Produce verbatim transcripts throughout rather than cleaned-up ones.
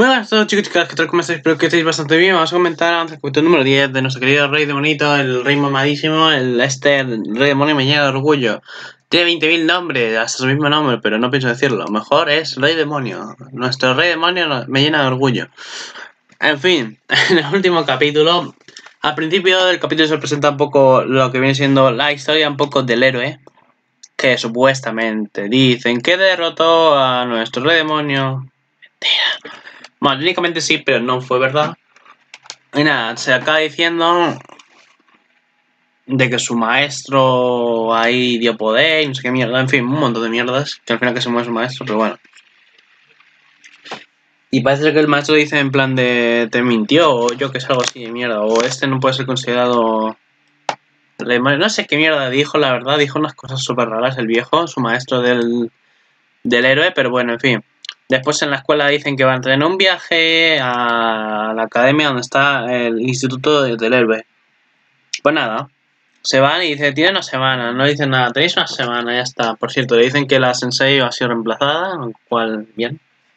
Muy buenas a todos, chicos y chicas, ¿qué tal? ¿Cómo estáis? Espero que estéis bastante bien. Vamos a comentar antes el capítulo número diez de nuestro querido Rey Demonito, el Rey Mamadísimo, el este el Rey Demonio me llena de orgullo. Tiene veinte mil nombres, hasta su mismo nombre, pero no pienso decirlo. Mejor es Rey Demonio. Nuestro Rey Demonio me llena de orgullo. En fin, en el último capítulo, al principio del capítulo se presenta un poco lo que viene siendo la historia un poco del héroe, que supuestamente dicen que derrotó a nuestro Rey Demonio. Mentira. Bueno, técnicamente sí, pero no fue verdad. Y nada, se acaba diciendo de que su maestro ahí dio poder y no sé qué mierda. En fin, un montón de mierdas. Que al final que se muere su maestro, pero bueno. Y parece que el maestro dice en plan de te mintió o yo que es algo así de mierda. O este no puede ser considerado... No sé qué mierda dijo, la verdad. Dijo unas cosas súper raras el viejo, su maestro del, del héroe. Pero bueno, en fin. Después en la escuela dicen que van a tener un viaje a la academia donde está el instituto del héroe. Pues nada, se van y dice, tiene una semana, no dicen nada, tenéis una semana, ya está. Por cierto, le dicen que la sensei ha sido reemplazada, lo cual, bien.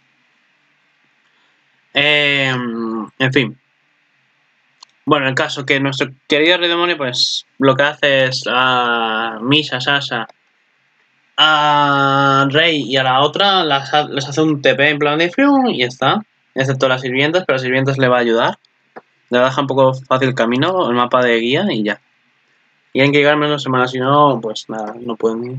Eh, en fin. Bueno, el caso que nuestro querido Rey Demonio, pues, lo que hace es a Misha, Sasha, a Rey y a la otra las, les hace un T P en plan de fium y ya está. Excepto las sirvientas, pero las sirvientas le va a ayudar. Le deja un poco fácil el camino, el mapa de guía y ya. Y tienen que llegar menos semanas, si no, pues nada, no pueden ir.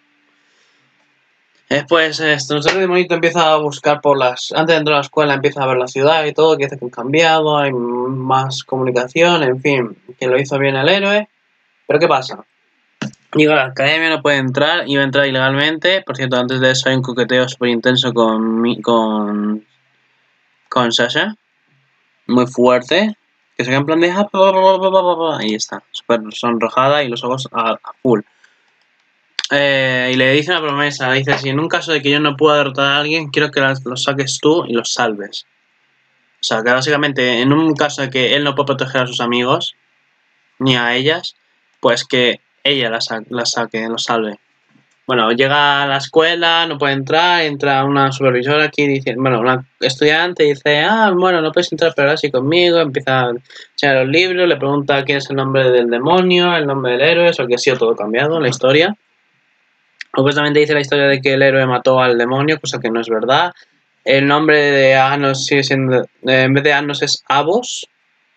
Después, este, nuestro demonito empieza a buscar por las... Antes de entrar a la escuela empieza a ver la ciudad y todo, que hace que han cambiado, hay más comunicación, en fin, que lo hizo bien el héroe. Pero ¿qué pasa? Llega a la academia, no puede entrar, iba a entrar ilegalmente. Por cierto, antes de eso hay un coqueteo súper intenso con, mi, con, con Sasha. Muy fuerte. Que se queda en plan de... Ahí está, súper sonrojada y los ojos a, a full. Eh, y le dice una promesa, dice, si en un caso de que yo no pueda derrotar a alguien, quiero que los saques tú y los salves. O sea, que básicamente en un caso de que él no pueda proteger a sus amigos, ni a ellas, pues que ella la, sa la saque, los salve. Bueno, llega a la escuela, no puede entrar, entra una supervisora aquí, dice, bueno, una estudiante dice, ah, bueno, no puedes entrar, pero ahora sí conmigo, empieza a enseñar los libros, le pregunta quién es el nombre del demonio, el nombre del héroe, eso que ha sido todo cambiado en la historia. Supuestamente dice la historia de que el héroe mató al demonio, cosa que no es verdad. El nombre de Anos sigue siendo... En vez de Anos es Avos.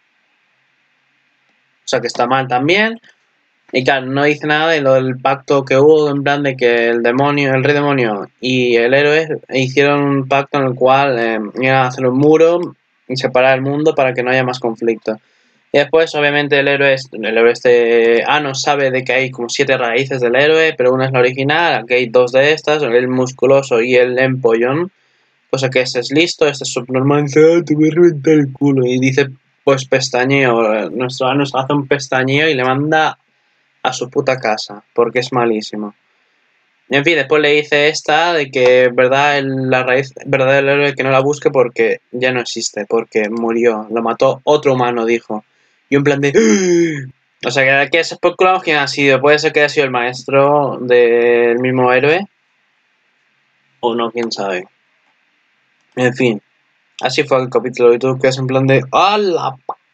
O sea que está mal también. Y claro, no dice nada de lo del pacto que hubo, en plan de que el demonio, el rey demonio y el héroe hicieron un pacto en el cual eh, iban a hacer un muro y separar el mundo para que no haya más conflicto. Y después, obviamente, el héroe, el héroe este Anos sabe de que hay como siete raíces del héroe, pero una es la original, aquí hay dos de estas, el musculoso y el empollón. Cosa que este es listo, este es subnormal, dice, ah, te voy a reventar el culo. Y dice, pues pestañeo, nuestro Anos hace un pestañeo y le manda a su puta casa, porque es malísimo. En fin, después le dice esta de que verdad la raíz verdad el héroe que no la busque porque ya no existe, porque murió, lo mató otro humano, dijo. Y un plan de... O sea, que aquí especulamos quién ha sido. Puede ser que haya sido el maestro del mismo héroe. O no, quién sabe. En fin. Así fue el capítulo de YouTube, que es en plan de... ¡Hala!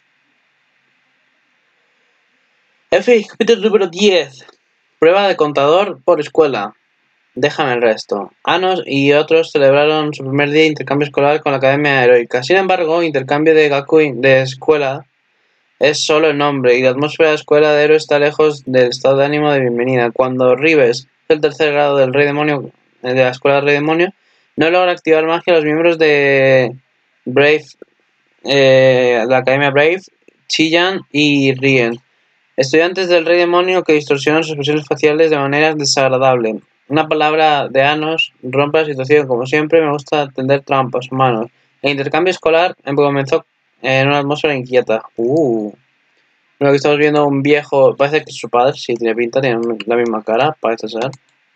En fin, capítulo número diez. Prueba de contador por escuela. Déjame el resto. Anos y otros celebraron su primer día de intercambio escolar con la Academia Heroica. Sin embargo, intercambio de Gakuin de escuela es solo el nombre y la atmósfera de escuela de héroe está lejos del estado de ánimo de bienvenida. Cuando Rives, el tercer grado del Rey Demonio, de la escuela del Rey Demonio, no logra activar magia, los miembros de Brave, eh, la Academia Brave, chillan y ríen. Estudiantes del Rey Demonio que distorsionan sus expresiones faciales de manera desagradable. Una palabra de Anos rompe la situación. Como siempre, me gusta tender trampas humanos. El intercambio escolar comenzó en una atmósfera inquieta. Uh. Lo que estamos viendo un viejo, parece que es su padre, sí, tiene pinta, tiene la misma cara, parece ser.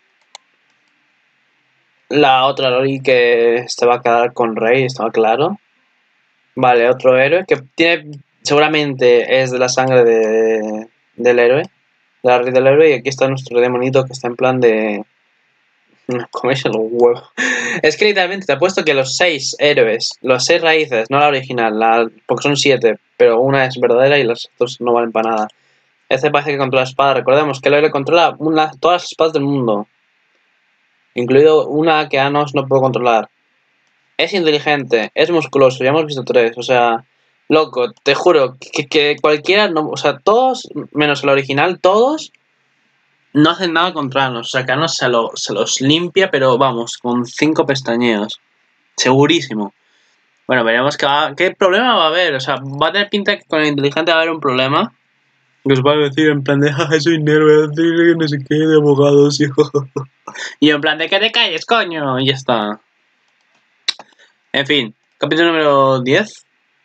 La otra Lori que se va a quedar con Rey, estaba claro. Vale, otro héroe que tiene, seguramente es de la sangre de, del héroe, de la raíz del héroe, y aquí está nuestro demonito que está en plan de, Coméis el huevo. Es que literalmente te apuesto que los seis héroes, los seis raíces, no la original, la, porque son siete, pero una es verdadera y las dos no valen para nada. Este parece que controla espada. Recordemos que el héroe controla una, todas las espadas del mundo, incluido una que Anos no puede controlar. Es inteligente, es musculoso, ya hemos visto tres, o sea, loco, te juro que, que cualquiera, no, o sea, todos, menos el original, todos no hacen nada contra Anos, o sea, que Anos se, lo, se los limpia, pero vamos, con cinco pestañeos, segurísimo. Bueno, veremos qué, va, qué problema va a haber, o sea, va a tener pinta que con el inteligente va a haber un problema. Que os va a decir en plan de, ah, soy negro, voy a decir que no sé qué, de abogados, hijo. Y en plan de que te calles, coño, y ya está. En fin, capítulo número diez.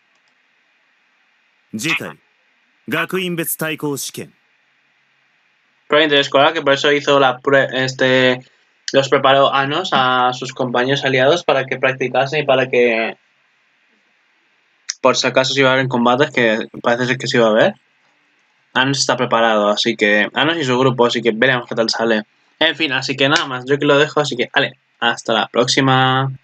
次回学院別対抗試験 Prueba interescolar, que por eso hizo la este los preparó Anos a sus compañeros aliados para que practicasen y para que por si acaso se iba a ver en combates, que parece ser que se iba a ver. Anos está preparado, así que Anos y su grupo, así que veremos qué tal sale. En fin, así que nada más, yo que lo dejo, así que vale, hasta la próxima.